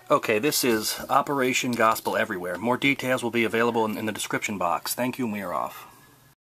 Okay, this is Operation Gospel Everywhere. More details will be available in the description box. Thank you, and we are off.